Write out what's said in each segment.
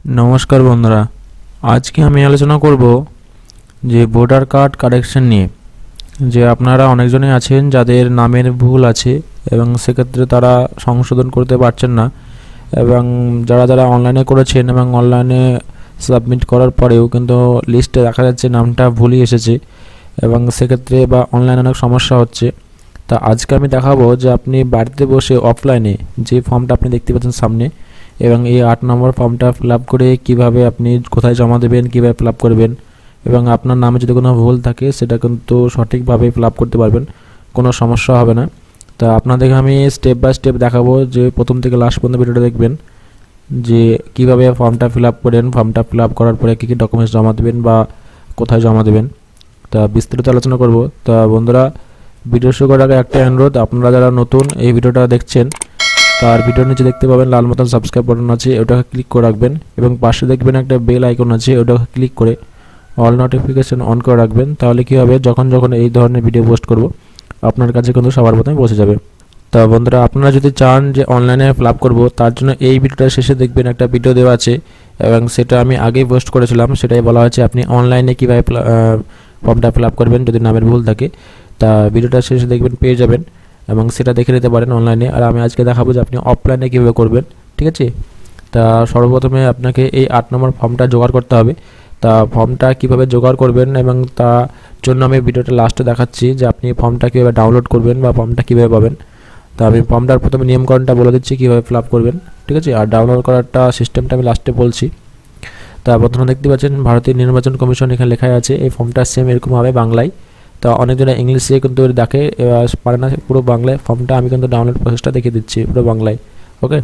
নমস্কার বন্ধুরা, আজকে আমি আলোচনা করব যে ভোটার কার্ড কারেকশন নিয়ে। যে আপনারা অনেকজনই আছেন যাদের নামের ভুল আছে এবং সেক্ষেত্রে তারা সংশোধন করতে পারছেন না, এবং যারা যারা অনলাইনে করেছেন এবং অনলাইনে সাবমিট করার পরেও কিন্তু লিস্টে দেখা যাচ্ছে নামটা ভুলই এসেছে এবং সেক্ষেত্রে বা অনলাইনে অনেক সমস্যা হচ্ছে। তা আজকে আমি দেখাবো যে আপনি বাড়িতে বসে অফলাইনে যে ফর্মটা আপনি দেখতে পাচ্ছেন সামনে, এবং এই 8 নম্বর ফর্মটা ফিল আপ করে কীভাবে আপনি কোথায় জমা দেবেন, কীভাবে ফিল আপ করবেন, এবং আপনার নামে যদি কোনো ভুল থাকে সেটা কিন্তু সঠিকভাবে ফিল আপ করতে পারবেন, কোনো সমস্যা হবে না। তা আপনাদেরকে আমি স্টেপ বাই স্টেপ দেখাবো, যে প্রথম থেকে লাস্ট পর্যন্ত ভিডিওটা দেখবেন যে কীভাবে ফর্মটা ফিল আপ করেন, ফর্মটা ফিল আপ করার পরে কী কী ডকুমেন্টস জমা দেবেন বা কোথায় জমা দেবেন, তা বিস্তারিত আলোচনা করব। তা বন্ধুরা, ভিডিও শুরু করার আগে একটা অনুরোধ, আপনারা যারা নতুন এই ভিডিওটা দেখছেন তার ভিডিওর নিচে দেখতে পাবেন লাল মতন সাবস্ক্রাইব বাটন আছে, ওটাকে ক্লিক করে রাখবেন এবং পাশে দেখবেন একটা বেল আইকন আছে, ওটাকে ক্লিক করে অল নোটিফিকেশন অন করে রাখবেন। তাহলে কী হবে, যখন যখন এই ধরনের ভিডিও পোস্ট করব আপনার কাছে কিন্তু সবার প্রথমে পৌঁছে যাবে। তা বন্ধুরা, আপনারা যদি চান যে অনলাইনে ফিল আপ করবো, তার জন্য এই ভিডিওটা শেষে দেখবেন একটা ভিডিও দেওয়া আছে, এবং সেটা আমি আগেই পোস্ট করেছিলাম। সেটাই বলা হয়েছে আপনি অনলাইনে কীভাবে ফর্মটা ফিল আপ করবেন যদি নামের ভুল থাকে। তা ভিডিওটা শেষে দেখবেন, পেয়ে যাবেন এবং সেটা দেখে নিতে পারেন অনলাইনে। আর আমি আজকে দেখাবো যে আপনি অফলাইনে কীভাবে করবেন, ঠিক আছে। তা সর্বপ্রথমে আপনাকে এই 8 নম্বর ফর্মটা জোগাড় করতে হবে। তা ফর্মটা কীভাবে জোগাড় করবেন এবং তার জন্য আমি ভিডিওটা লাস্টে দেখাচ্ছি যে আপনি ফর্মটা কীভাবে ডাউনলোড করবেন বা ফর্মটা কীভাবে পাবেন। তা আমি ফর্মটার প্রথমে নিয়মকরণটা বলে দিচ্ছি কীভাবে ফিল আপ করবেন, ঠিক আছে। আর ডাউনলোড করারটা সিস্টেমটা আমি লাস্টে বলছি। তা প্রথমে দেখতে পাচ্ছেন ভারতীয় নির্বাচন কমিশন এখানে লেখা আছে। এই ফর্মটা সেম এরকম হবে বাংলায়। তা অনেকজনে ইংলিশে কিন্তু দেখে পারে না, পুরো বাংলায় ফর্মটা আমি কিন্তু ডাউনলোড প্রসেসটা দেখিয়ে দিচ্ছি পুরো বাংলায়, ওকে।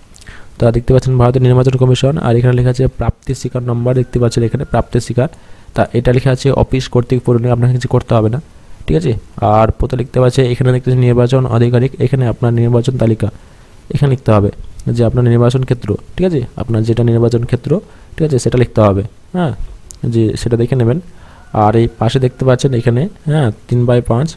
তা দেখতে পাচ্ছেন ভারতীয় নির্বাচন কমিশন, আর এখানে লেখা আছে প্রাপ্তি স্বীকার নম্বর, দেখতে পাচ্ছেন এখানে প্রাপ্তি স্বীকার। তা এটা লেখা আছে অফিস কর্তৃক পূরণে, আপনাকে কিছু করতে হবে না, ঠিক আছে। আর প্রথমে লিখতে পাচ্ছে এখানে দেখতে পাচ্ছেন নির্বাচন আধিকারিক, এখানে আপনার নির্বাচন তালিকা এখানে লিখতে হবে যে আপনার নির্বাচন ক্ষেত্র, ঠিক আছে, আপনার যেটা নির্বাচন ক্ষেত্র, ঠিক আছে, সেটা লিখতে হবে, হ্যাঁ, যে সেটা দেখে নেবেন। আর এই পাশে দেখতে পাচ্ছেন এখানে, হ্যাঁ, 3/5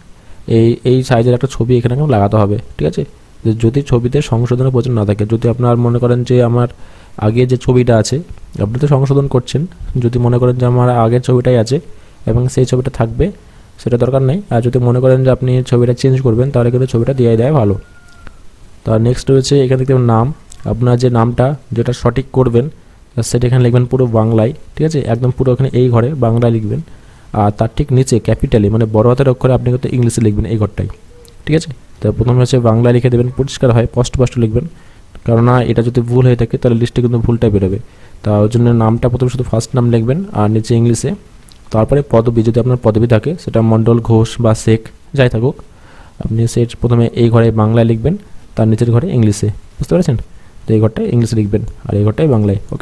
এই সাইজের একটা ছবি এখানে লাগাতে হবে, ঠিক আছে। যদি ছবিতে সংশোধনের প্রয়োজন না থাকে, যদি আপনার মনে করেন যে আমার আগে যে ছবিটা আছে, আপনি তো সংশোধন করছেন, যদি মনে করেন যে আমার আগের ছবিটাই আছে এবং সেই ছবিটা থাকবে, সেটা দরকার নেই। আর যদি মনে করেন যে আপনি ছবিটা চেঞ্জ করবেন, তাহলে কিন্তু ছবিটা দিয়ে দেয় ভালো। তার নেক্সট রয়েছে এখানে দেখতে নাম, আপনার যে নামটা যেটা সঠিক করবেন সেটা এখানে লিখবেন পুরো বাংলায়, ঠিক আছে, একদম পুরো এখানে এই ঘরে বাংলায় লিখবেন। আর তার ঠিক নিচে ক্যাপিটালি মানে বড় হাতের অক্ষরে আপনি কিন্তু ইংলিশে লিখবেন এই ঘরটাই, ঠিক আছে। তো প্রথমে হচ্ছে বাংলায় লিখে দেবেন, পরিষ্কার হয় স্পষ্ট লিখবেন, কেননা এটা যদি ভুল হয়ে থাকে তাহলে লিস্টে কিন্তু ভুলটা বেরোবে। তার জন্য নামটা প্রথমে শুধু ফার্স্ট নাম লিখবেন আর নিচে ইংলিশে। তারপরে পদবি, যদি আপনার পদবি থাকে সেটা মণ্ডল, ঘোষ বা শেখ যাই থাকুক, আপনি সে প্রথমে এই ঘরে বাংলায় লিখবেন, তার নিচের ঘরে ইংলিশে, বুঝতে পেরেছেন। তো এই ঘরটায় ইংলিশে লিখবেন আর এই ঘরটাই বাংলায়, ওকে।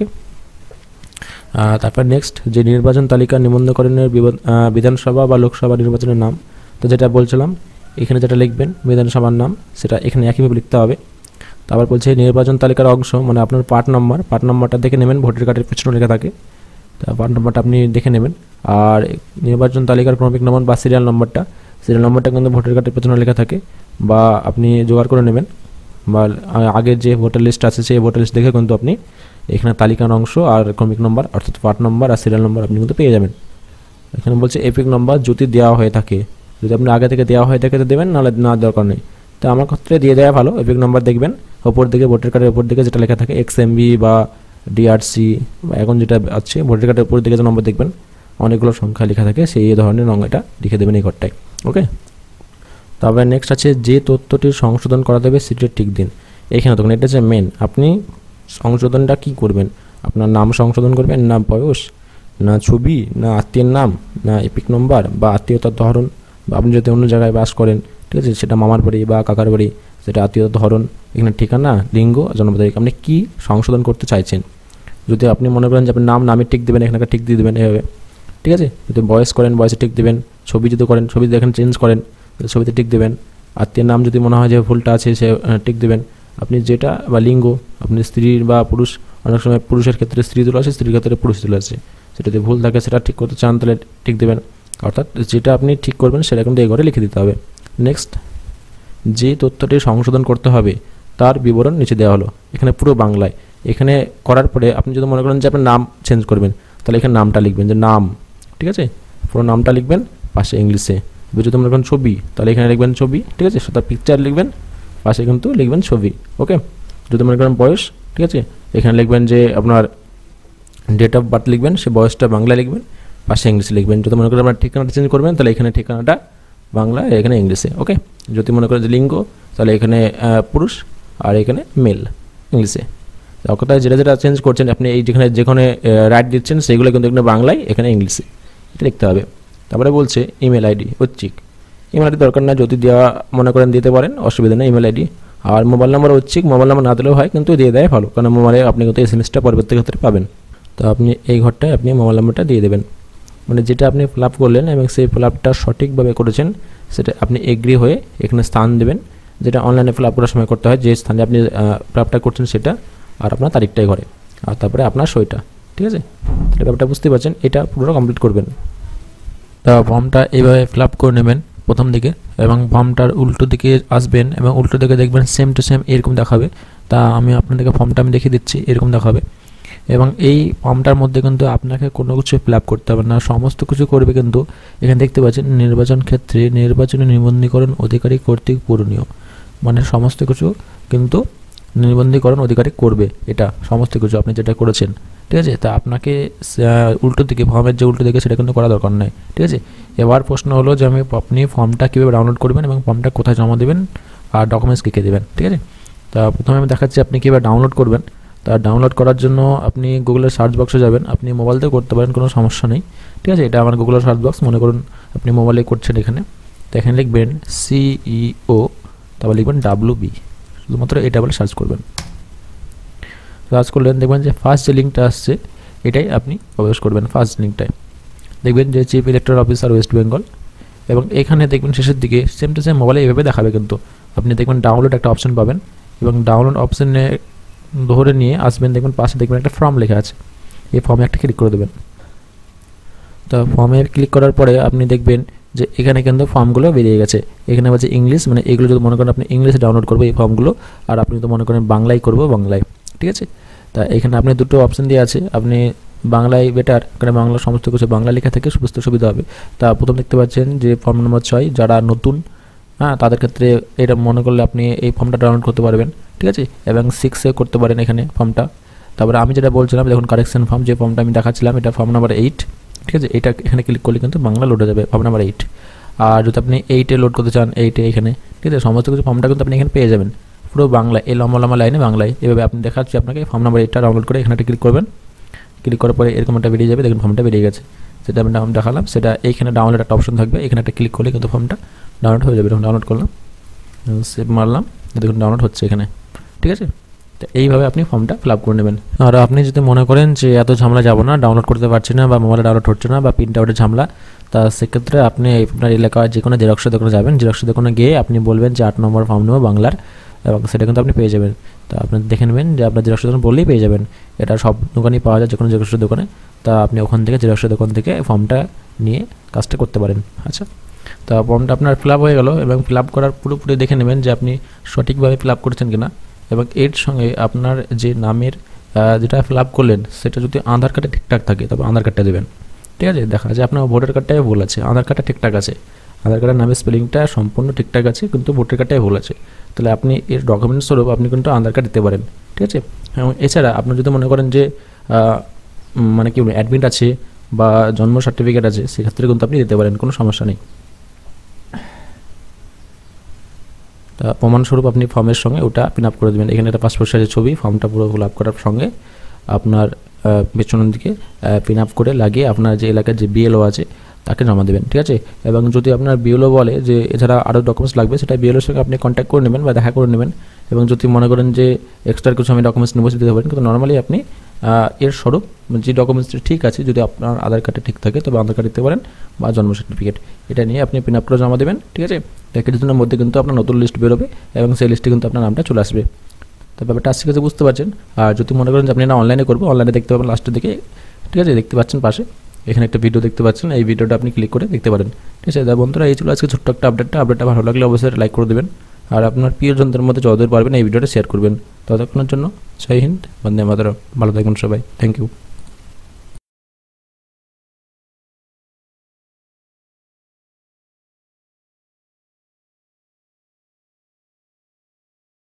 তারপর নেক্সট যে নির্বাচন তালিকা নিবন্ধকরণের বিধানসভা বা লোকসভা নির্বাচনের নাম, তো যেটা বলছিলাম এখানে যেটা লিখবেন বিধানসভার নাম, সেটা এখানে একইভাবে লিখতে হবে। তারপর বলছে নির্বাচন তালিকার অংশ, মানে আপনার পার্ট নাম্বারটা দেখে নেবেন, ভোটার কার্ডের পেছনে লেখা থাকে, তা পার্ট নাম্বারটা আপনি দেখে নেবেন। আর নির্বাচন তালিকার ক্রমিক নম্বর বা সিরিয়াল নম্বরটা কিন্তু ভোটার কার্ডের পেছনে লেখা থাকে, বা আপনি জোগাড় করে নেবেন, বা আগের যে ভোটার লিস্ট আছে সেই ভোটার লিস্ট দেখে কিন্তু আপনি এখানে তালিকার অংশ আর ক্রমিক নম্বর অর্থাৎ পার্ট নম্বর আর সিরিয়াল নম্বর আপনি কিন্তু পেয়ে যাবেন। এখানে বলছে এপিক নম্বর যদি দেওয়া হয়ে থাকে, যদি আপনি আগে থেকে দেওয়া হয়ে থাকে তো দেবেন, নাহলে না দরকার নেই। তো আমার ক্ষেত্রে দিয়ে দেওয়া ভালো। এপিক নম্বর দেখবেন ওপর দিকে, ভোটার কার্ডের ওপর দিকে যেটা লেখা থাকে XMB বা DRC, বা এখন যেটা আছে ভোটার কার্ডের উপর দিকে যে নম্বর দেখবেন অনেকগুলো সংখ্যা লেখা থাকে, সেই ধরনের এটা লিখে দেবেন এই ঘরটায়, ওকে। তারপরে নেক্সট আছে যে তথ্যটির সংশোধন করা দেবে সেটির ঠিক দিন। এখানে তখন এটা হচ্ছে মেন, আপনি সংশোধনটা কি করবেন, আপনার নাম সংশোধন করবেন, না বয়স, না ছবি, না আত্মীয়ের নাম, না এপিক নম্বর বা আত্মীয়তার ধরন, বা আপনি যদি অন্য জায়গায় বাস করেন, ঠিক আছে, সেটা মামার বাড়ি বা কাকার বাড়ি, সেটা আত্মীয়তার ধরন, এখানে ঠিকানা, লিঙ্গ, জন্ম তারিখ, আপনি কী সংশোধন করতে চাইছেন। যদি আপনি মনে করেন যে আপনি নামের ঠিক দেবেন, এখানে ঠিক দিয়ে দেবেন এভাবে, ঠিক আছে। যদি বয়স করেন বয়সে ঠিক দেবেন, ছবি যদি করেন ছবি এখানে চেঞ্জ করেন ছবিতে ঠিক দেবেন, আত্মীয়ের নাম যদি মনে হয় যে ভুলটা আছে সে ঠিক দেবেন, আপনি যেটা, বা লিঙ্গ, আপনি স্ত্রী বা পুরুষ, অনেক সময় পুরুষের ক্ষেত্রে স্ত্রী তুলে আছে, স্ত্রীর ক্ষেত্রে পুরুষ তুলে আছে, সেটা যদি ভুল থাকে সেটা ঠিক করতে চান তাহলে ঠিক দেবেন, অর্থাৎ যেটা আপনি ঠিক করবেন সেটা কিন্তু এই ঘরে লিখে দিতে হবে। নেক্সট যে তথ্যটি সংশোধন করতে হবে তার বিবরণ নিচে দেওয়া হলো, এখানে পুরো বাংলায়, এখানে করার পরে আপনি যদি মনে করেন যে আপনার নাম চেঞ্জ করবেন, তাহলে এখানে নামটা লিখবেন যে নাম, ঠিক আছে, পুরো নামটা লিখবেন, পাশে ইংলিশে। যদি মনে করেন ছবি, তাহলে এখানে লিখবেন ছবি, ঠিক আছে, সেটা পিকচার লিখবেন, পাশে কিন্তু লিখবেন ছবি। ওকে, যদি মনে করেন বয়স, ঠিক আছে, এখানে লিখবেন যে আপনার ডেট অফ বার্থ লিখবেন, সে বয়সটা বাংলায় লিখবেন, পাশে ইংলিশে লিখবেন। যদি মনে করেন আপনার ঠিকানাটা চেঞ্জ করবেন, তাহলে এখানে ঠিকানাটা বাংলা, এখানে ইংলিশে। ওকে, যদি মনে করেন যে লিঙ্গ, তাহলে এখানে পুরুষ আর এখানে মেল, ইংলিশে। কথায় যেটা যেটা চেঞ্জ করছেন আপনি, এই যেখানে রাইট দিচ্ছেন সেইগুলো কিন্তু এখানে বাংলায়, এখানে ইংলিশে, এটা লিখতে হবে। তারপরে বলছে ইমেল আইডি, ঐচ্ছিক। ইমেল আইডি দরকার না, যদি দেওয়া মনে করেন দিতে পারেন, অসুবিধা নেই ইমেল আইডি। আর মোবাইল নাম্বার ঐচ্ছিক, মোবাইল নাম্বার না দিলেও হয়, কিন্তু দিয়ে দেয় ভালো, কারণ মোবাইলে আপনি কিন্তু এসএমএসটা পরবর্তী ক্ষেত্রে পাবেন। তো আপনি এই ঘরটায় আপনি মোবাইল নাম্বারটা দিয়ে দেবেন, মানে যেটা আপনি ফিল আপ করলেন এবং সেই ফিল আপটা সঠিকভাবে করেছেন সেটা আপনি এগ্রি হয়ে এখানে স্থান দেবেন, যেটা অনলাইনে ফিল আপ করার সময় করতে হয়, যে স্থানে আপনি ফিল আপটা করছেন সেটা, আর আপনার তারিখটাই ঘরে, আর তারপরে আপনার সইটা, ঠিক আছে। তাহলে ব্যাপারটা বুঝতে পারছেন, এটা পুরো কমপ্লিট করবেন। তা ফর্মটা এইভাবে ফিল আপ করে নেবেন প্রথম দিকে, এবং ফর্মটার উল্টো দিকে আসবেন এবং উল্টো দিকে দেখবেন সেম টু সেম এরকম দেখাবে। তা আমি আপনাদেরকে ফর্মটা আমি দেখিয়ে দিচ্ছি, এরকম দেখাবে। এবং এই ফর্মটার মধ্যে কিন্তু আপনাকে কোনো কিছু ফিল আপ করতে হবে না, সমস্ত কিছু করবে কিন্তু এখানে দেখতে পাচ্ছেন নির্বাচন ক্ষেত্রে নির্বাচনী নিবন্ধীকরণ অধিকারী কর্তৃক পূরণীয়, মানে সমস্ত কিছু কিন্তু নিবন্ধীকরণ অধিকারী করবে, এটা সমস্ত কিছু আপনি যেটা করেছেন, ঠিক আছে। তা আপনাকে উল্টো দিকে, ফর্মের যে উল্টো দিকে সেটা কিন্তু করা দরকার নেই, ঠিক আছে। এবার প্রশ্ন হলো যে আপনি ফর্মটা কীভাবে ডাউনলোড করবেন এবং ফর্মটা কোথায় জমা দেবেন আর ডকুমেন্টস কী কী দেবেন, ঠিক আছে। তা প্রথমে আমি দেখাচ্ছি আপনি কীভাবে ডাউনলোড করবেন। তা ডাউনলোড করার জন্য আপনি গুগলের সার্চ বক্সে যাবেন, আপনি মোবাইলতেও করতে পারেন, কোনো সমস্যা নেই, ঠিক আছে। এটা আমার গুগলের সার্চ বক্স, মনে করুন আপনি মোবাইলে করছেন, এখানে তো এখানে লিখবেন CEO, তারপর লিখবেন WB, শুধুমাত্র এটা বলে সার্চ করবেন। সার্চ করলেন, দেখবেন যে ফার্স্ট যে লিঙ্কটা আসছে এটাই আপনি প্রবেশ করবেন, ফার্স্ট লিঙ্কটায় দেখবেন যে chief electoral officer West Bengal, এবং এখানে দেখবেন শেষের দিকে সেম টু সেম মোবাইলে এইভাবে দেখাবে, কিন্তু আপনি দেখবেন ডাউনলোড একটা অপশন পাবেন, এবং ডাউনলোড অপশনে ধরে নিয়ে আসবেন, দেখবেন পাশে দেখবেন একটা ফর্ম লেখা আছে, এই ফর্মে একটা ক্লিক করে দেবেন। তো ফর্মে ক্লিক করার পরে আপনি দেখবেন যে এখানে কিন্তু ফর্মগুলো বেরিয়ে গেছে, এখানে বলছে ইংলিশ, মানে এগুলো যদি মনে করেন আপনি ইংলিশে ডাউনলোড করবো এই ফর্মগুলো, আর আপনি তো মনে করেন বাংলায় করবো, বাংলায়, ঠিক আছে। তা এখানে আপনি দুটো অপশন দিয়ে আছে, আপনি বাংলায় বেটার, কারণ বাংলা সমস্ত কিছু বাংলা লেখা থেকে বুঝতে সুবিধা হবে। তা প্রথম দেখতে পাচ্ছেন যে ফর্ম নম্বর 6, যারা নতুন, হ্যাঁ, তাদের ক্ষেত্রে এটা মনে করলে আপনি এই ফর্মটা ডাউনলোড করতে পারবেন, ঠিক আছে, এবং 6-এ করতে পারেন এখানে ফর্মটা। তারপরে আমি যেটা বলছিলাম দেখুন কারেকশন ফর্ম, যে ফর্মটা আমি দেখাচ্ছিলাম এটা ফর্ম নাম্বার 8, ঠিক আছে, এটা এখানে ক্লিক করলে কিন্তু বাংলা লোড হয়ে যাবে, ফর্ম নাম্বার 8। আর যদি আপনি 8-এ লোড করতে চান, 8-এ এখানে, ঠিক আছে, সমস্ত কিছু ফর্মটা কিন্তু আপনি এখানে পেয়ে যাবেন পুরো বাংলা, এই লম্বা লম্বা লাইনে বাংলায়, এভাবে আপনি দেখাচ্ছি আপনাকে। ফর্ম নাম্বার 8টা ডাউনলোড করে এখানে ক্লিক করবেন, ক্লিক করার পরে এরকম একটা বেরিয়ে যাবে, দেখুন ফর্মটা বেরিয়ে গেছে, সেটা আমি দেখালাম, সেটা এইখানে ডাউনলোড একটা অপশন থাকবে, এখানে একটা ক্লিক করলে কিন্তু ফর্মটা ডাউনলোড হয়ে যাবে। ডাউনলোড করলাম, সেভ মারলাম, দেখুন ডাউনলোড হচ্ছে এখানে, ঠিক আছে। তো এইভাবে আপনি ফর্মটা ফিল আপ করে নেবেন। আর আপনি যদি মনে করেন যে এত ঝামেলা যাবো না, ডাউনলোড করতে পারছি না, বা মোবাইলে ডাউনলোড হচ্ছে না, বা প্রিন্ট আউটের ঝামেলা, তা সেক্ষেত্রে আপনি আপনার এলাকায় যে কোনো জেরক্সের দোকানে যাবেন, জেরক্সের দোকানে গিয়ে আপনি বলবেন যে 8 নম্বর ফর্ম নেবো বাংলার, এবং সেটা কিন্তু আপনি পেয়ে যাবেন। তা আপনি দেখে নেবেন যে আপনার জেরক্সের দোকান বললেই পেয়ে যাবেন, এটা সব দোকানেই পাওয়া যায়, যে কোনো জেরক্সের দোকানে। তা আপনি ওখান থেকে জেরক্সের দোকান থেকে ফর্মটা নিয়ে কাজটা করতে পারেন। আচ্ছা, তা ফর্মটা আপনার ফিল আপ হয়ে গেল, এবং ফিল আপ করার পুরোপুরি দেখে নেবেন যে আপনি সঠিকভাবে ফিল আপ করেছেন কিনা, এবং এর সঙ্গে আপনার যে নামের যেটা ফিল আপ করলেন সেটা যদি আধার কার্ডে ঠিকঠাক থাকে তবে আধার কার্ডটা দেবেন, ঠিক আছে। দেখা যায় আপনার ভোটার কার্ডটাই ভুল আছে, আধার কার্ডটা ঠিকঠাক আছে, আধার কার্ডের নামের স্পেলিংটা সম্পূর্ণ ঠিকঠাক আছে, কিন্তু ভোটার কার্ডটাই ভুল আছে, তাহলে আপনি এর ডকুমেন্টস স্বরূপ আপনি কিন্তু আধার কার্ড দিতে পারেন, ঠিক আছে। এবং এছাড়া আপনি যদি মনে করেন যে মানে কি অ্যাডমিট আছে বা জন্ম সার্টিফিকেট আছে, সেক্ষেত্রে কিন্তু আপনি দিতে পারেন, কোনো সমস্যা নেই। তা প্রমাণস্বরূপ আপনি ফর্মের সঙ্গে ওটা পিন আপ করে দেবেন, এখানে একটা পাসপোর্ট সাইজের ছবি, ফর্মটা পুরো ফিল আপ করার সঙ্গে আপনার পেছনের দিকে পিন আপ করে লাগিয়ে আপনার যে এলাকার যে BLO আছে তাকে জমা দেবেন, ঠিক আছে। এবং যদি আপনার BLO বলে যে এছাড়া আরও ডকুমেন্টস লাগবে, সেটা BLOর সঙ্গে আপনি কন্ট্যাক্ট করে নেবেন বা দেখা করে নেবেন, এবং যদি মনে করেন যে এক্সট্রা কিছু আমি ডকুমেন্টস নেবো দিতে পারেন, কিন্তু নর্মালি আপনি এর স্বরূপ যে ডকুমেন্টসটি ঠিক আছে, যদি আপনার আধার কার্ডে ঠিক থাকে তবে আধার কার্ড দিতে পারেন, বা জন্ম সার্টিফিকেট, এটা নিয়ে আপনি পিন আপ করে জমা দেবেন, ঠিক আছে। কিছুদিনের মধ্যে কিন্তু আপনার নতুন লিস্ট বেরোবে, এবং সেই লিস্টে কিন্তু আপনার নামটা চলে আসবে। তো ব্যাপারটা আজকে কাছে বুঝতে পারছেন। আর যদি মনে করেন যে আপনি না অনলাইনে করবো, অনলাইনে দেখতে পাবেন লাস্টের দিকে, ঠিক আছে, দেখতে পাচ্ছেন পাশে এখানে একটা ভিডিও দেখতে পাচ্ছেন, এই ভিডিওটা আপনি ক্লিক করে দেখতে পারেন, ঠিক আছে। বন্ধুরা, এই ছিল আজকে ছোট্ট একটা আপডেটটা ভালো লাগলে অবশ্যই লাইক করে দেবেন, আর আপনার প্রিয়জনদের মধ্যে যতদূর পারবেন এই ভিডিওটা শেয়ার করবেন। ততক্ষণের জন্য জয় হিন্দ, বন্দে মাতরম। ভালো থাকবেন সবাই, থ্যাংক ইউ।